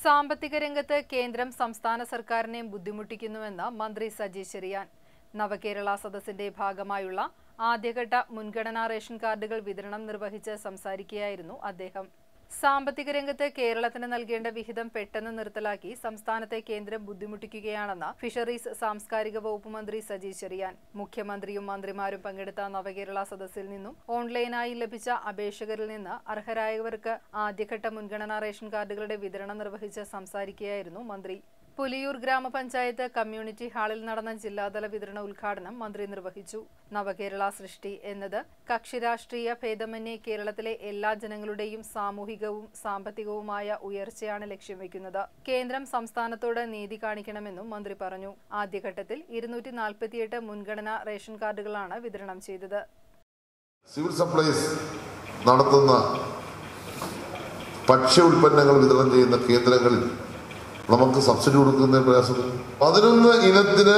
സാമ്പത്തിക രംഗത്ത് കേന്ദ്രം സംസ്ഥാന സർക്കാരിനെ ബുദ്ധിമുട്ടിക്കുന്നുവെന്ന് മന്ത്രി സജി ചെറിയാൻ. നവകേരള സദസ്സിന്റെ ഭാഗമായുള്ള ആദ്യഘട്ട മുൻഗണനാ റേഷൻ കാർഡുകൾ വിതരണം നിർവഹിച്ച് സംസാരിക്കുകയായിരുന്നു അദ്ദേഹം. സാമ്പത്തിക രംഗത്ത് കേരളത്തിന് നൽകേണ്ട വിഹിതം പെട്ടെന്ന് നിർത്തലാക്കി സംസ്ഥാനത്തെ കേന്ദ്രം ബുദ്ധിമുട്ടിക്കുകയാണെന്ന് ഫിഷറീസ് സാംസ്കാരിക വകുപ്പ് മന്ത്രി സജി ചെറിയാൻ. മുഖ്യമന്ത്രിയും മന്ത്രിമാരും പങ്കെടുത്ത നവകേരള സദസ്സിൽ നിന്നും ഓൺലൈനായി ലഭിച്ച അപേക്ഷകരിൽ നിന്ന് അർഹരായവർക്ക് ആദ്യഘട്ട മുൻഗണനാ റേഷൻ കാർഡുകളുടെ വിതരണം നിർവഹിച്ച് സംസാരിക്കുകയായിരുന്നു മന്ത്രി. പുലിയൂർ ഗ്രാമപഞ്ചായത്ത് കമ്മ്യൂണിറ്റി ഹാളിൽ നടന്ന ജില്ലാതല വിതരണ ഉദ്ഘാടനം മന്ത്രി നിർവഹിച്ചു. നവകേരള സൃഷ്ടി എന്നത് കക്ഷിരാഷ്ട്രീയ ഭേദമന്യേ കേരളത്തിലെ എല്ലാ ജനങ്ങളുടെയും സാമൂഹികവും സാമ്പത്തികവുമായ ഉയർച്ചയാണ് ലക്ഷ്യം വെക്കുന്നത്. കേന്ദ്രം സംസ്ഥാനത്തോട് നീതി കാണിക്കണമെന്നും മന്ത്രി പറഞ്ഞു. ആദ്യഘട്ടത്തിൽ 248 മുൻഗണനാ റേഷൻ കാർഡുകളാണ് വിതരണം ചെയ്തത്. സിവിൽ സപ്ലൈസ് നടത്തുന്ന ഭക്ഷ്യ ഉൽപ്പന്നങ്ങൾ വിതരണം ചെയ്യുന്ന കേന്ദ്രങ്ങളിൽ നമുക്ക് സബ്സിഡി കൊടുക്കുന്ന പ്രയാസമില്ല. 11 ഇനത്തിന്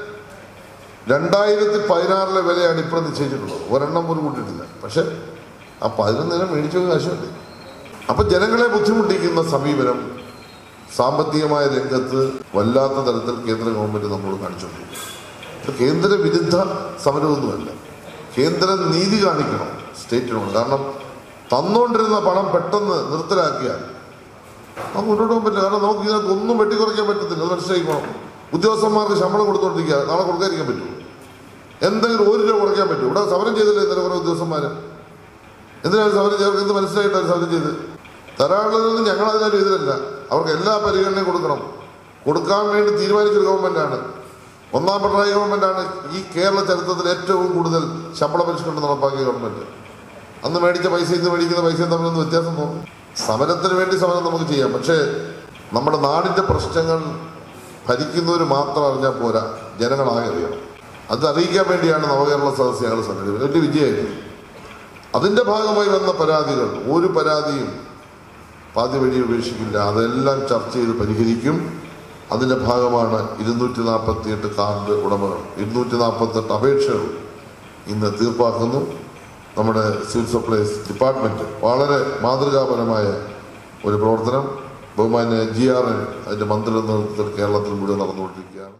2016 വിലയാണ് ഇപ്പോൾ നിശ്ചയിച്ചിട്ടുള്ളത്. ഒരെണ്ണം പോലും കൂട്ടിയിട്ടില്ല. പക്ഷെ ആ 11 ഇനം മേടിച്ചു കാശുണ്ട്. അപ്പം ജനങ്ങളെ ബുദ്ധിമുട്ടിക്കുന്ന സമീപനം സാമ്പത്തികമായ രംഗത്ത് വല്ലാത്ത തരത്തിൽ കേന്ദ്ര ഗവൺമെന്റ് നമ്മോട് കാണിച്ചുകൊണ്ടിരിക്കും. കേന്ദ്ര വിരുദ്ധ സമരമൊന്നുമല്ല, കേന്ദ്രം നീതി കാണിക്കണം സ്റ്റേറ്റിനോട്. കാരണം തന്നുകൊണ്ടിരുന്ന പണം പെട്ടെന്ന് നിർത്തലാക്കിയാൽ നമുക്ക് മുന്നോട്ട് പോകാൻ പറ്റില്ല. കാരണം നമുക്ക് ഇതിനകത്ത് ഒന്നും വെട്ടിക്കുറയ്ക്കാൻ പറ്റത്തില്ല. അത് മനസ്സിലാക്കണം. ഉദ്യോഗസ്ഥന്മാർക്ക് ശമ്പളം കൊടുത്തോണ്ടിരിക്കുക, നാളെ കൊടുക്കാതിരിക്കാൻ പറ്റുമോ? എന്തെങ്കിലും 1 രൂപ കുറയ്ക്കാൻ പറ്റും? ഇവിടെ സമരം ചെയ്തില്ലേ ഇന്നലെ കുറേ ഉദ്യോഗസ്ഥന്മാർ? എന്തിനാണ് സമരം ചെയ്തവർക്ക് എന്ത് മനസ്സിലായിട്ടാണ് സമരം ചെയ്ത്? തരാനുള്ളതൊന്നും ഞങ്ങൾ അതിനൊരു എതിരല്ല. അവർക്ക് എല്ലാ പരിഗണനയും കൊടുക്കണം. കൊടുക്കാൻ വേണ്ടി തീരുമാനിച്ചൊരു ഗവൺമെന്റാണ്. 1ാം പിണറായി ഗവൺമെന്റാണ് ഈ കേരള ചരിത്രത്തിൽ ഏറ്റവും കൂടുതൽ ശമ്പള പരിഷ്കരണം നടപ്പാക്കിയ ഗവൺമെന്റ്. അന്ന് മേടിച്ച പൈസ ഇന്ന് മേടിക്കുന്ന പൈസയും തമ്മിലൊന്നും വ്യത്യാസം തോന്നും. സമരത്തിന് വേണ്ടി സമരം നമുക്ക് ചെയ്യാം. പക്ഷേ നമ്മുടെ നാടിൻ്റെ പ്രശ്നങ്ങൾ ഭരിക്കുന്നവർ മാത്രം അറിഞ്ഞാൽ പോരാ, ജനങ്ങളാകെ അറിയണം. അത് അറിയിക്കാൻ വേണ്ടിയാണ് നവകേരള സദസ്സ് ഞങ്ങൾ സംഘടിപ്പിക്കുന്നത്. വലിയ വിജയമായിരുന്നു. അതിൻ്റെ ഭാഗമായി വന്ന പരാതികൾ ഒരു പരാതിയും പാതി വഴി ഉപേക്ഷിക്കില്ല. അതെല്ലാം ചർച്ച ചെയ്ത് പരിഹരിക്കും. അതിൻ്റെ ഭാഗമാണ് 248 കാർഡ് ഉടമകൾ, 248 അപേക്ഷകൾ ഇന്ന് തീർപ്പാക്കുന്നു. നമ്മുടെ സിവിൽ സപ്ലൈസ് ഡിപ്പാർട്ട്മെൻറ്റ് വളരെ മാതൃകാപരമായ ഒരു പ്രവർത്തനം ബഹുമാന്യ GRN അതിൻ്റെ മന്ത്രിയുടെ നേതൃത്വത്തിൽ കേരളത്തിൽ മുഴുവൻ നടന്നുകൊണ്ടിരിക്കുകയാണ്.